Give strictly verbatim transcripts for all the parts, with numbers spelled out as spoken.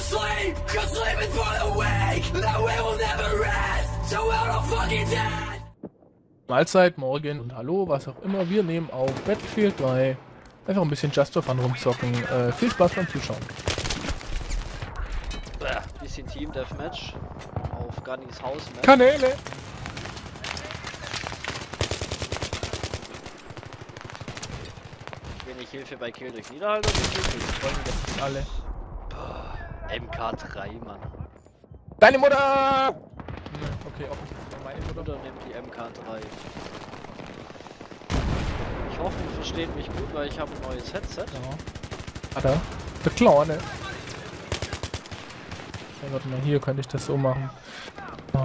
sleep, just living for the weak, that we will never rest, so we're all fucking dead. Mahlzeit, morgen und hallo, was auch immer. Wir nehmen auf Battlefield drei. Einfach ein bisschen Just for Fun rumzocken. Äh, viel Spaß beim Zuschauen. Bäh, bisschen Team Deathmatch auf Gunnys Haus. Kanäle! Wenig Hilfe bei Kill durch Niederhaltung. Freunde, alle. Boah, M K drei, Mann. Deine Mutter! Okay, offensichtlich meine Mutter. Mutter nimmt die M K drei. Ich hoffe, ihr versteht mich gut, weil ich habe ein neues Headset. Ja. Hat er? Der Kleine. Ja, warte mal, hier könnte ich das so machen. Oh.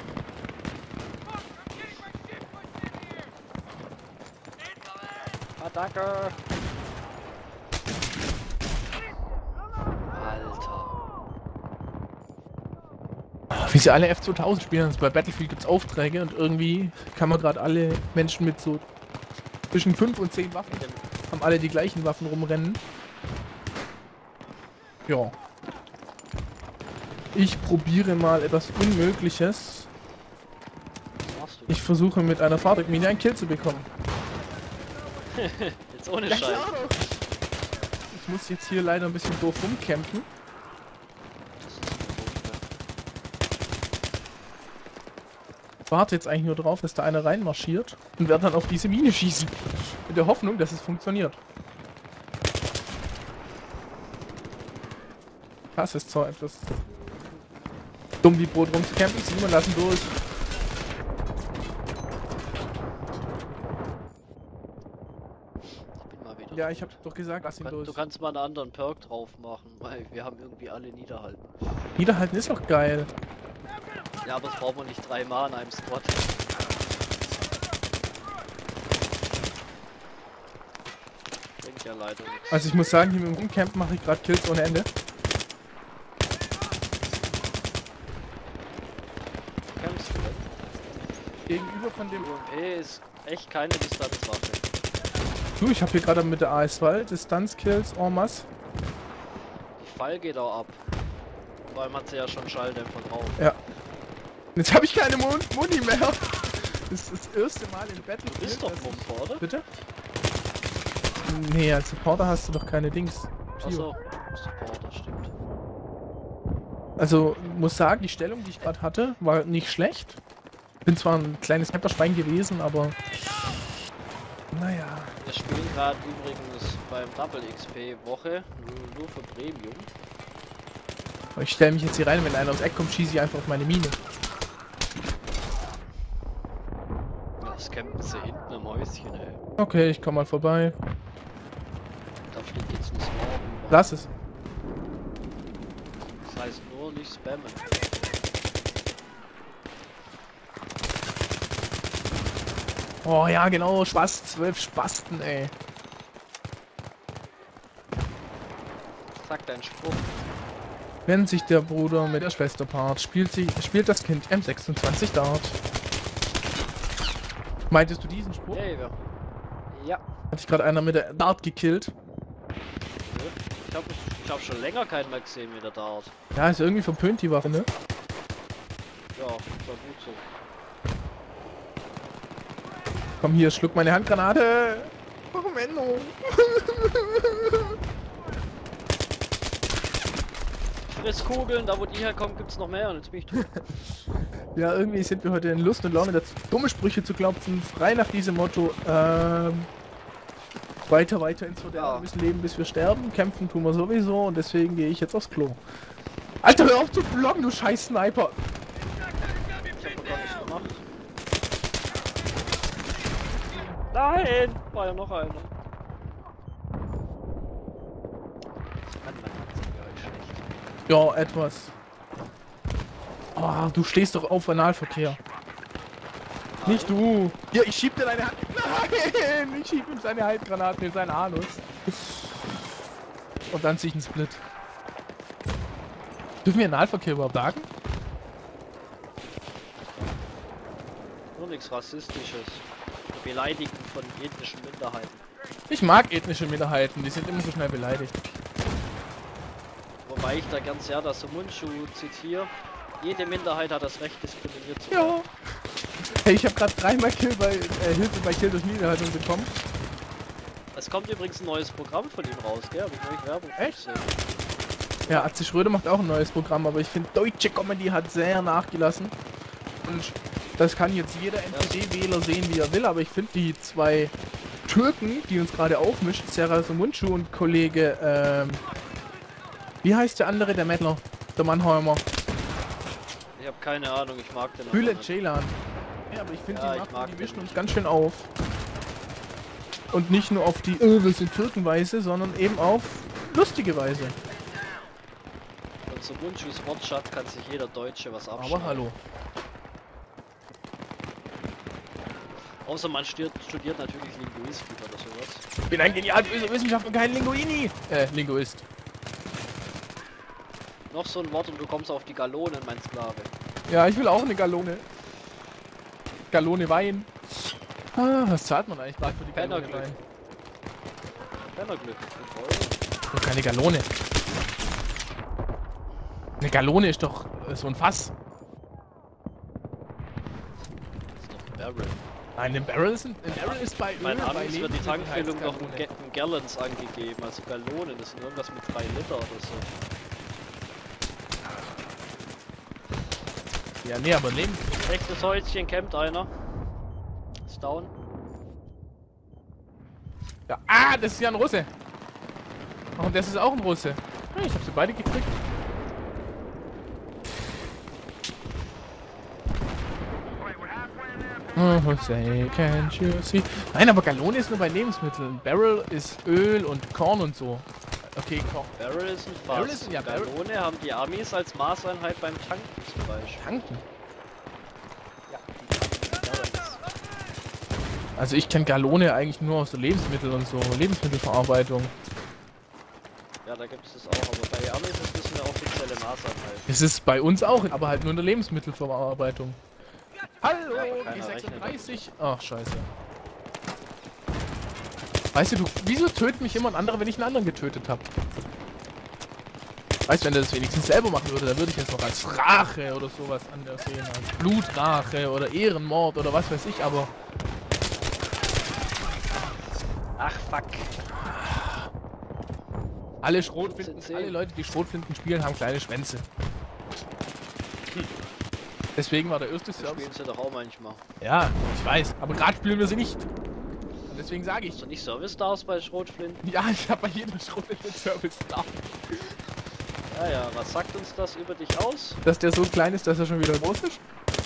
Ah, danke! Alter. Wie sie alle F zweitausend spielen, also bei Battlefield gibt es Aufträge und irgendwie kann man gerade alle Menschen mit so zwischen fünf und zehn Waffen, haben alle die gleichen Waffen rumrennen. Ja. Ich probiere mal etwas Unmögliches. Was machst du? Ich versuche mit einer Fahrzeugmine einen Kill zu bekommen. Jetzt ohne Ja, Scheiß. klar doch. Ich muss jetzt hier leider ein bisschen doof rumcampen. Ich warte jetzt eigentlich nur drauf, dass da einer reinmarschiert und werde dann auf diese Mine schießen. Mit der Hoffnung, dass es funktioniert. Das ist zwar etwas dumm wie Brot rumzucampen. Simon, lassen durch. Ich bin mal wieder. Ja, ich hab doch gesagt, lass Du, ihn kann, durch. du kannst mal einen anderen Perk drauf machen, weil wir haben irgendwie alle Niederhalten. Niederhalten ist doch geil. Ja, aber das braucht man nicht dreimal an einem Squad. Bringt ja leider nichts. Also ich muss sagen, hier mit dem Rumcampen mache ich gerade Kills ohne Ende. Kämpfst du denn? Gegenüber von dem... U M P ist echt keine Distanzwaffe. Du, ich habe hier gerade mit der A S zwei Distanzkills en masse. Die Fall geht auch ab. Vor allem hat sie ja schon Schalldämpfer drauf. Ja. Jetzt habe ich keine Mon Muni mehr. Das ist das erste Mal im Battle. Du bist doch Mumper, oder? Bitte? Nee, als Supporter hast du doch keine Dings. Achso, Supporter, stimmt. Also, muss sagen, die Stellung, die ich gerade hatte, war nicht schlecht. Bin zwar ein kleines Camperschwein gewesen, aber... Naja. Wir spielen gerade übrigens beim Double X P Woche, nur, nur für Premium. Ich stelle mich jetzt hier rein, wenn einer aus Eck kommt, schieße ich einfach auf meine Mine. Das campen sie hinten am Häuschen, ey. Okay, ich komme mal vorbei. Da fliegt jetzt ein Swarm rüber. Lass es. Das heißt nur nicht spammen. Oh ja, genau, Spaß, zwölf Spasten, ey. Sag deinen Spruch. Wenn sich der Bruder mit der Schwester paart, spielt, sie, spielt das Kind M sechsundzwanzig Dart. Meintest du diesen Spruch? Hey, wir. Ja. Hat sich gerade einer mit der Dart gekillt? Ich habe ich hab schon länger keinen mehr gesehen mit der Dart. Ja, ist irgendwie verpönt die Waffe, ne? Ja, war gut so. Komm hier, schluck meine Handgranate! Oh, Menno! Friss Kugeln, da wo die herkommen, gibt's noch mehr und jetzt bin ich tot. Ja, irgendwie sind wir heute in Lust und Laune dazu, dumme Sprüche zu klopfen, frei nach diesem Motto, ähm, weiter, weiter ins Verderben, Ja. wir müssen leben, bis wir sterben, kämpfen tun wir sowieso und deswegen gehe ich jetzt aufs Klo. Alter, hör auf zu blocken, du scheiß Sniper! Ich hab noch gar nicht gemacht. Nein! War ja noch einer. Das kann man ganz schlecht. Ja, etwas. Oh, du stehst doch auf Analverkehr. Nein. Nicht du! Ja, ich schieb dir deine Hand. Nein! Ich schieb ihm seine Handgranaten in seinen Anus. Und dann zieh ich einen Split. Dürfen wir Analverkehr überhaupt sagen? Nur nichts Rassistisches. Beleidigen von ethnischen Minderheiten. Ich mag ethnische Minderheiten, die sind immer so schnell beleidigt. Wobei Wobei ich da ganz sehr das Mundschuh zitiere. Jede Minderheit hat das Recht, diskriminiert zu Ja. werden. Hey, ich habe gerade dreimal Kill bei, äh, Hilfe bei Kill durch Niederhaltung bekommen. Es kommt übrigens ein neues Programm von ihm raus, gell? Hab ich neulich Werbung für Echt? gesehen. Ja, Atze Schröder macht auch ein neues Programm, aber ich finde, deutsche Comedy hat sehr nachgelassen. Und das kann jetzt jeder N P D-Wähler sehen, wie er will, aber ich finde die zwei Türken, die uns gerade aufmischen, Serhat Mundschuh und Kollege, ähm, wie heißt der andere, der Mettler? Der Mannheimer. Ich habe keine Ahnung, ich mag den aber Bülent nicht. Ceylan. Ja, aber ich finde, Ja, die, ich machen, mag die den mischen uns nicht. ganz schön auf. Und nicht nur auf die, äh, wir sind Türkenweise, sondern eben auf lustige Weise. Und zum Mundschuhs Wortschatz kann sich jeder Deutsche was abschneiden. Aber hallo. Außer man studiert, studiert natürlich Linguistik oder sowas. Ich bin ein genial böser Wissenschaftler und kein Linguini. Äh, Linguist. Noch so ein Wort und du kommst auf die Gallonen, mein Sklave. Ja, ich will auch eine Gallone. Gallone Wein. Ah, was zahlt man eigentlich gerade für die Gallone Pennerglück. Wein? Pennerglück, fünf Euro. Oh, keine Gallone. Eine Gallone ist doch äh, so ein Fass. Das ist doch ein Barrel. Nein, ein Barrel ist, ein, ein Barrel ist bei Öl, Mein bei Amis wird die Lebensmitteln Tankfüllung heißt doch in, Gallone. Ga in Gallons angegeben, also Gallonen, das sind irgendwas mit drei Liter oder so. Ja, nee, aber Lebensmittel. Rechtes Häuschen, campt einer. Ist down. Ja. Ah, das ist ja ein Russe. Oh, und das ist auch ein Russe. Ja, ich hab sie beide gekriegt. Oh, Jose, can't you see? Nein, aber Gallone ist nur bei Lebensmitteln. Barrel ist Öl und Korn und so. Okay, Korn. Barrel ist ein Fass. Barrel ist- ja, Barrel- Gallone haben die Amis als Maßeinheit beim Tanken zum Beispiel. Tanken. Ja, die Gallons. Also ich kenne Gallone eigentlich nur aus so Lebensmittel und so. Lebensmittelverarbeitung. Ja, da gibt es das auch, aber bei Amis ist das eine offizielle Maßeinheit. Es ist bei uns auch, aber halt nur in der Lebensmittelverarbeitung. Hallo, Ja, aber keiner G rechnet sechsunddreißig. Ach, scheiße. Weißt du, du, wieso tötet mich immer ein anderer, wenn ich einen anderen getötet habe? Weißt du, wenn der das wenigstens selber machen würde, dann würde ich es noch als Rache oder sowas anders sehen. Als Blutrache oder Ehrenmord oder was weiß ich, aber... Ach, fuck. Alle Schrotflinten, fünfzehn. alle Leute, die Schrotflinten spielen, haben kleine Schwänze. Deswegen war der erste Das Service... spielen sie doch auch manchmal. Ja, ich weiß, aber gerade spielen wir sie nicht. Und deswegen sage ich... Hast du nicht Service-Stars bei Schrotflinten? Ja, ich habe bei jeder Schrotflinte Service da. Ja, ja, was sagt uns das über dich aus? Dass der so klein ist, dass er schon wieder groß ist?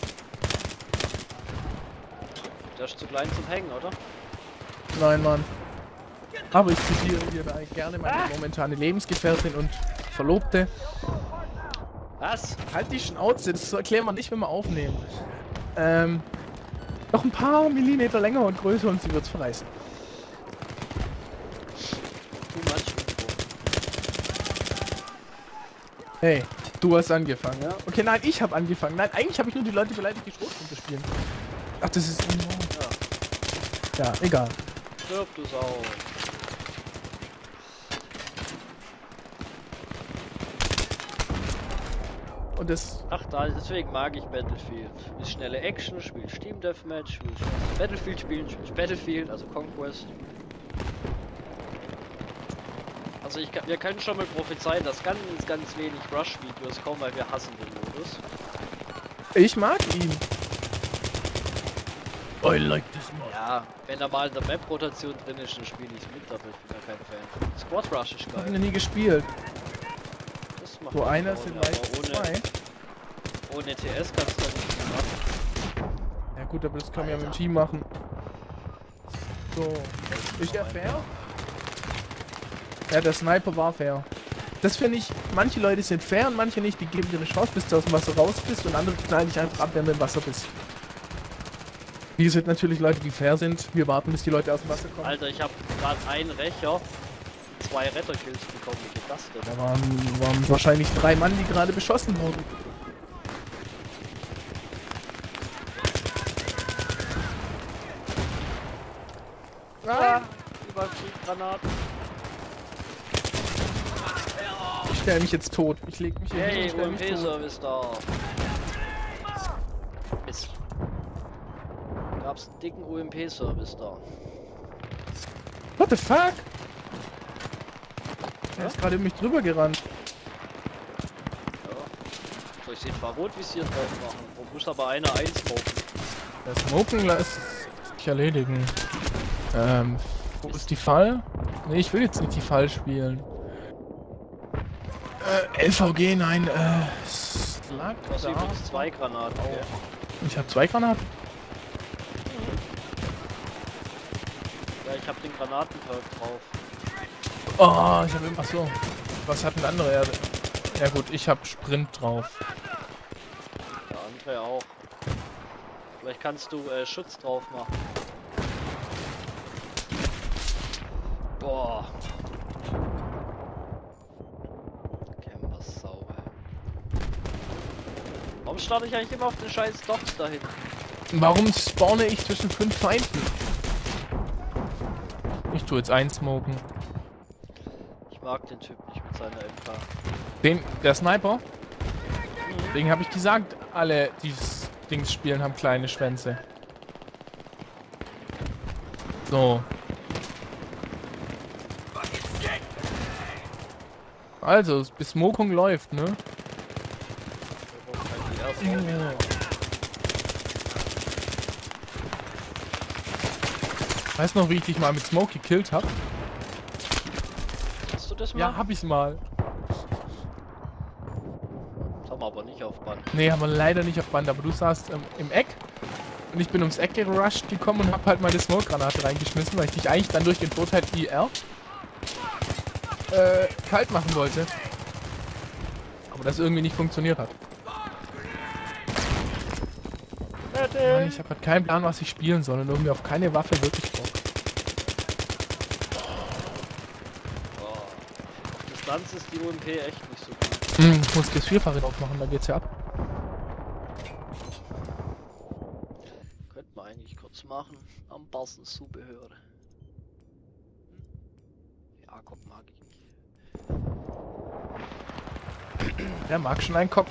Der ist zu klein zum Hängen, oder? Nein, Mann. Aber ich zitiere hier da gerne meine momentane Lebensgefährtin und Verlobte. Was? Halt die Schnauze, das erklären wir nicht, wenn wir aufnehmen. Ähm, noch ein paar Millimeter länger und größer und sie wird's verreißen. Too much info. Hey, du hast angefangen, ja? Okay, nein, ich habe angefangen. Nein, eigentlich habe ich nur die Leute beleidigt, die Schrotflinte spielen. Ach, das ist... Ja. Ja, egal. Stirb, du Sau. Und das... Ach, da, deswegen mag ich Battlefield. Ist schnelle Action, spielt Steam Deathmatch, will Battlefield spielen, spielt Battlefield, also Conquest. Also ich kann, wir können schon mal prophezeien, dass ganz, ganz wenig Rush-Videos kommen, weil wir hassen den Modus. Ich mag ihn. I like this mod. Ja, wenn er mal in der Map-Rotation drin ist, dann spiele ich mit, aber ich bin ja kein Fan. Squad Rush ist Ich hab ihn geil. noch nie gespielt. Das macht So man einer auch, sind ja, meist aber zwei. ohne, ohne T S kannst du da nicht viel machen. Ja gut, aber das können wir ja mit dem Alter. Team machen. So. Ist der fair? Ja, der Sniper war fair. Das finde ich, manche Leute sind fair und manche nicht. Die geben dir eine Chance, bis du aus dem Wasser raus bist und andere knallen dich einfach ab, wenn du im Wasser bist. Wir sind natürlich Leute, die fair sind. Wir warten, bis die Leute aus dem Wasser kommen. Alter, ich habe gerade einen Rächer, zwei Retterkills bekommen. Wie geht das denn? Da waren, waren wahrscheinlich drei Mann, die gerade beschossen wurden. Ah, überall Granaten. Ich stelle mich jetzt tot. Ich leg mich hier hin Hey, und stell U M mich tot. P-Service da. Mist. Gab's einen dicken U M P-Service da. What the fuck? Er ist gerade über mich drüber gerannt. Ja. Soll ich den Infrarotvisier drauf machen? Wo muss aber einer einsmoken? Das Smoken lässt sich erledigen. Ähm, wo ist die Fall? Ne, ich will jetzt nicht die Fall spielen. Äh, L V G, nein, äh, Slug. Du hast da. übrigens zwei Granaten. Okay. Ich habe zwei Granaten. Ja, ich hab den Granatenperk drauf. Oh, ich habe immer. Achso. Was hat ein anderer? Ja, ja gut, ich habe Sprint drauf. Der andere auch. Vielleicht kannst du äh, Schutz drauf machen. Boah. Camper-Sau, ey. Warum starte ich eigentlich immer auf den scheiß Docks da hinten? Warum spawne ich zwischen fünf Feinden? Ich tue jetzt einsmoken. Ich mag den Typ nicht mit seiner M K. Den, der Sniper? Deswegen habe ich gesagt, alle, die das Dings spielen, haben kleine Schwänze. So. Also, bis Smokung läuft, ne? Weißt du noch, wie ich dich mal mit Smoke gekillt hab? Kannst du das mal? Ja, hab ich mal. Das haben wir aber nicht auf Band. Nee, haben wir leider nicht auf Band, aber du saßt ähm, im Eck. Und ich bin ums Eck gerusht gekommen und hab halt meine Smoke-Granate reingeschmissen, weil ich dich eigentlich dann durch den Vorteil I R äh, kalt machen wollte. Aber das irgendwie nicht funktioniert hat. Mann, ich hab grad keinen Plan, was ich spielen soll und irgendwie auf keine Waffe wirklich Bock. Oh. Auf Distanz ist die U M P echt nicht so gut. Hm, ich muss das Vierfache drauf machen, da geht's ja ab. Könnte man eigentlich kurz machen. Am passenden Zubehör. Ja, guck, mag ich nicht. Der mag schon einen Cock.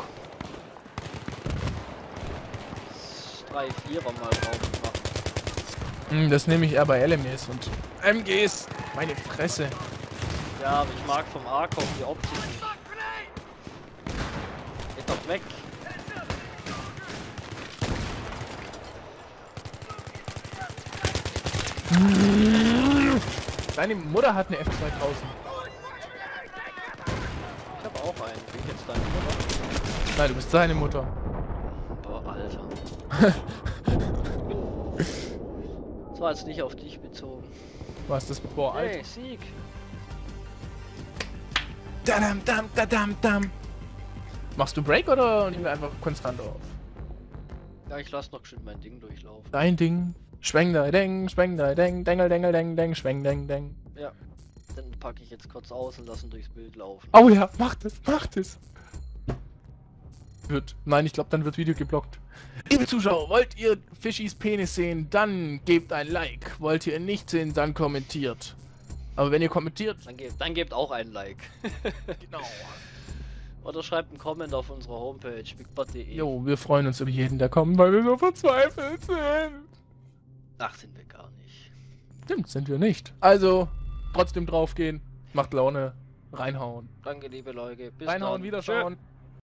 drei vier mal drauf machen. Hm, das nehme ich eher bei L M Es und M Gs. Meine Fresse. Ja, aber ich mag vom A-Kopf die Optik nicht. Geht doch weg. Deine Mutter hat eine F zweitausend. Ich habe auch einen. Bin ich jetzt deine Mutter? Nein, du bist seine Mutter. Boah, Alter. Das war jetzt nicht auf dich bezogen. Was das? Boah, Alter. Hey, Sieg! Dadam, dam, dadam, dam. Machst du Break oder nehmen wir einfach konstant auf? Ja, ich lass noch schön mein Ding durchlaufen. Dein Ding. Schweng da deng, schweng da deng, dengel dengel deng, deng, schweng deng, deng. Ja. Dann packe ich jetzt kurz aus und lassen durchs Bild laufen. Oh ja, mach das, mach das. Wird. Nein, ich glaube, dann wird Video geblockt. Liebe Zuschauer, wollt ihr Fischis Penis sehen, dann gebt ein Like. Wollt ihr ihn nicht sehen, dann kommentiert. Aber wenn ihr kommentiert, Dann gebt, dann gebt auch ein Like. genau. Oder schreibt einen Comment auf unserer Homepage bigbot punkt de. Jo, wir freuen uns über jeden, der kommt, weil wir so verzweifelt sind. Ach, sind wir gar nicht. Stimmt, sind wir nicht. Also, trotzdem draufgehen, macht Laune, reinhauen. Danke, liebe Leute. Bis Reinhauen, dann. wiederschauen. Tschö.